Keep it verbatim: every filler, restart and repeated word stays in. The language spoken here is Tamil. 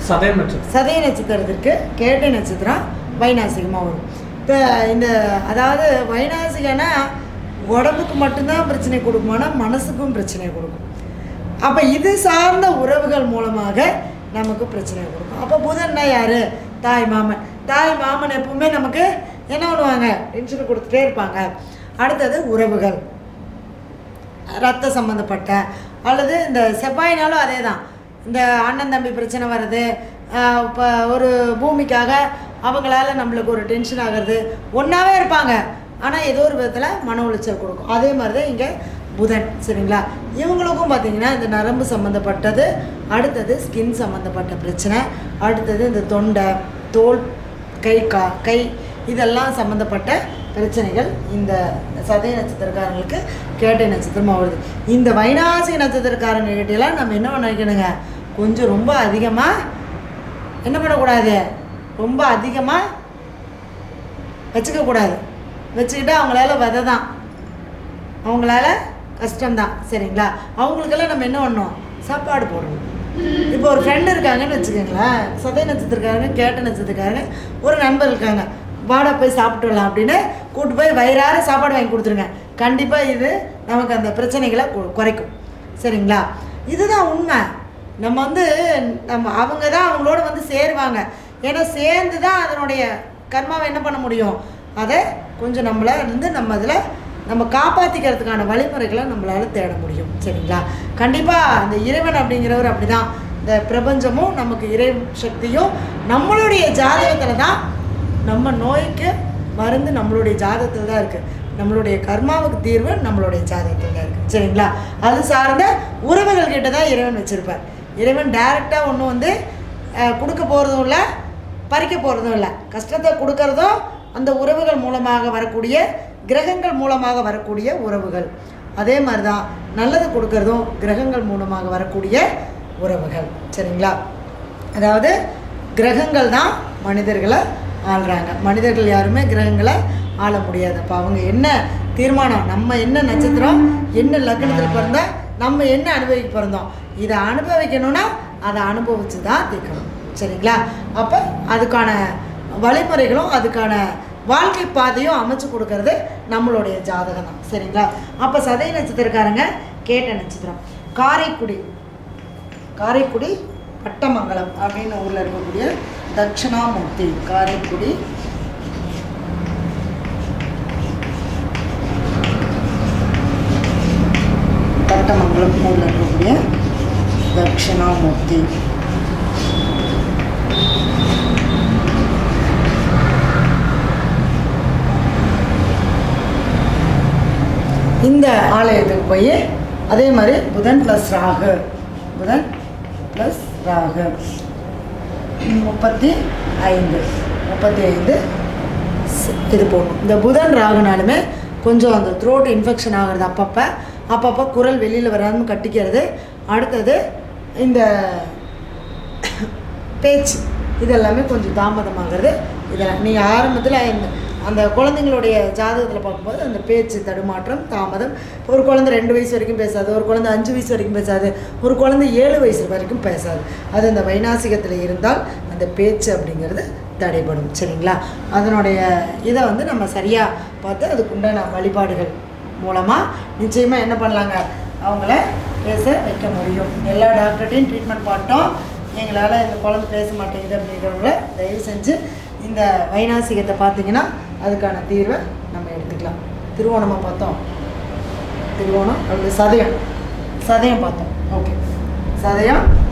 சதய நட்சத்திரம் சதய நட்சத்திரத்திற்கு கேட்டை நட்சத்திரம் வைநாசிகமாக வரும். இப்போ இந்த அதாவது வைநாசிகனா உடம்புக்கு மட்டும்தான் பிரச்சனை கொடுக்குமானா மனசுக்கும் பிரச்சனை கொடுக்கும். அப்போ இது சார்ந்த உறவுகள் மூலமாக நமக்கு பிரச்சனை கொடுக்கும். அப்போ புதன்னா யார்? தாய் மாமன். தாய் மாமன் எப்பவுமே நமக்கு என்ன பண்ணுவாங்க? டென்ஷன் கொடுத்துட்டே இருப்பாங்க. அடுத்தது உறவுகள், ரத்த சம்மந்தப்பட்ட அல்லது இந்த செவ்வாயினாலும் அதே தான். இந்த அண்ணன் தம்பி பிரச்சனை வர்றது, இப்போ ஒரு பூமிக்காக அவங்களால நம்மளுக்கு ஒரு டென்ஷன் ஆகிறது, ஒன்றாவே இருப்பாங்க ஆனால் ஏதோ ஒரு விதத்தில் மன உளைச்சல் கொடுக்கும். அதே மாதிரி தான் இங்கே புதன். சரிங்களா? இவங்களுக்கும் பார்த்திங்கன்னா இந்த நரம்பு சம்மந்தப்பட்டது, அடுத்தது ஸ்கின் சம்மந்தப்பட்ட பிரச்சனை, அடுத்தது இந்த தொண்டை, தோல், கை கா கை இதெல்லாம் சம்மந்தப்பட்ட பிரச்சனைகள் இந்த சதய நட்சத்திரக்காரங்களுக்கு கேட்டை நட்சத்திரமாக வருது. இந்த வைநாசிக நட்சத்திரக்காரங்ககிட்டலாம் நம்ம என்ன நினைக்கணுங்க? கொஞ்சம் ரொம்ப அதிகமாக என்ன பண்ணக்கூடாது? ரொம்ப அதிகமாக வச்சுக்கக்கூடாது. வச்சுக்கிட்டு அவங்களால விதை தான், அவங்களால கஷ்டம்தான். சரிங்களா? அவங்களுக்கெல்லாம் நம்ம என்ன பண்ணணும்? சாப்பாடு போடணும். இப்போ ஒரு ஃப்ரெண்டு இருக்காங்கன்னு வச்சுக்கோங்களேன், சதய நட்சத்திரக்காரங்க கேட்ட நட்சத்திரக்காரங்க ஒரு நண்பர் இருக்காங்க, வாடா போய் சாப்பிட்டு வரலாம் அப்படின்னு கூப்பிட்டு போய் வயிறார சாப்பாடு வாங்கி கொடுத்துருங்க. கண்டிப்பாக இது நமக்கு அந்த பிரச்சனைகளை குறைக்கும். சரிங்களா? இதுதான் உண்மை. நம்ம வந்து நம்ம அவங்க தான் அவங்களோட வந்து சேருவாங்க. ஏன்னா சேர்ந்து தான் அதனுடைய கர்மாவை என்ன பண்ண முடியும்? அதை கொஞ்சம் நம்மளை வந்து நம்ம அதில் நம்ம காப்பாற்றிக்கிறதுக்கான வழிமுறைகளை நம்மளால் தேட முடியும். சரிங்களா? கண்டிப்பாக அந்த இறைவன் அப்படிங்கிறவர் அப்படி தான். இந்த பிரபஞ்சமும் நமக்கு இறை சக்தியும் நம்மளுடைய ஜாதகத்தில் தான், நம்ம நோய்க்கு மருந்து நம்மளுடைய ஜாதகத்தில் தான் இருக்குது. நம்மளுடைய கர்மாவுக்கு தீர்வு நம்மளுடைய ஜாதகத்தில் தான் இருக்குது. சரிங்களா? அது சார்ந்த உறவுகள் கிட்ட தான் இறைவன் வச்சுருப்பார். இறைவன் டைரெக்டாக ஒன்றும் வந்து கொடுக்க போகிறதும் இல்லை, பறிக்க போகிறதும் இல்லை. கஷ்டத்தை கொடுக்கறதும் அந்த உறவுகள் மூலமாக வரக்கூடிய, கிரகங்கள் மூலமாக வரக்கூடிய உறவுகள். அதே மாதிரி தான் நல்லது கொடுக்கறதும் கிரகங்கள் மூலமாக வரக்கூடிய உறவுகள். சரிங்களா? அதாவது கிரகங்கள் தான் மனிதர்களை ஆள்றாங்க. மனிதர்கள் யாருமே கிரகங்களை ஆள முடியாது. அப்போ அவங்க என்ன தீர்மானம், நம்ம என்ன நட்சத்திரம், என்ன லக்னத்தில் பிறந்தால் நம்ம என்ன அனுபவிக்க பிறந்தோம், இதை அனுபவிக்கணும்னா அதை அனுபவித்து தான் தீர்க்கணும். சரிங்களா? அப்போ அதுக்கான வழிமுறைகளும் அதுக்கான வாழ்க்கை பாதையும் அமைச்சு கொடுக்கறது நம்மளுடைய ஜாதகம் தான். சரிங்களா? அப்போ சதய நட்சத்திரக்காரங்க கேட்ட நட்சத்திரம் காரைக்குடி, காரைக்குடி பட்டமங்கலம் அப்படின்னு ஊரில் இருக்கக்கூடிய தட்சிணாமூர்த்தி, காரைக்குடி பட்டமங்கலம் ஊரில் இருக்கக்கூடிய தட்சிணாமூர்த்தி. இந்த ஆலயத்துக்கு போய் அதே மாதிரி புதன் ப்ளஸ் ராகு, புதன் ப்ளஸ் ராகு முப்பத்தி ஐந்து முப்பத்தி ஐந்து இது போடணும். இந்த புதன் ராகுனாலுமே கொஞ்சம் அந்த த்ரோட் இன்ஃபெக்ஷன் ஆகிறது, அப்பப்போ அப்பப்போ குரல் வெளியில் வராமல் கட்டிக்கிறது, அடுத்தது இந்த பேச்சு இதெல்லாமே கொஞ்சம் தாமதமாகிறது. இதெல்லாம் நீங்கள் ஆரம்பத்தில் இந்த அந்த குழந்தைங்களுடைய ஜாதகத்தில் பார்க்கும்போது அந்த பேச்சு தடுமாற்றம், தாமதம். ஒரு குழந்தை ரெண்டு வயசு வரைக்கும் பேசாது, ஒரு குழந்தை அஞ்சு வயசு வரைக்கும் பேசாது, ஒரு குழந்தை ஏழு வயசு வரைக்கும் பேசாது. அது அந்த வைநாசிகத்தில் இருந்தால் அந்த பேச்சு அப்படிங்கிறது தடைபடும். சரிங்களா? அதனுடைய இதை வந்து நம்ம சரியாக பார்த்து அதுக்குண்டான வழிபாடுகள் மூலமாக நிச்சயமாக என்ன பண்ணலாங்க, அவங்கள பேச வைக்க முடியும். எல்லா டாக்டர்கிட்டையும் ட்ரீட்மெண்ட் பார்த்தோம், எங்களால் இந்த குழந்தை பேச மாட்டேங்குது அப்படிங்கிறவங்கள தயவு செஞ்சு இந்த வைநாசிகத்தை பார்த்தீங்கன்னா அதுக்கான தீர்வை நம்ம எடுத்துக்கலாம். திருவோணமாக பார்த்தோம், திருவோணம் அப்படி சதயம், சதயம் பார்த்தோம். ஓகே, சதயம்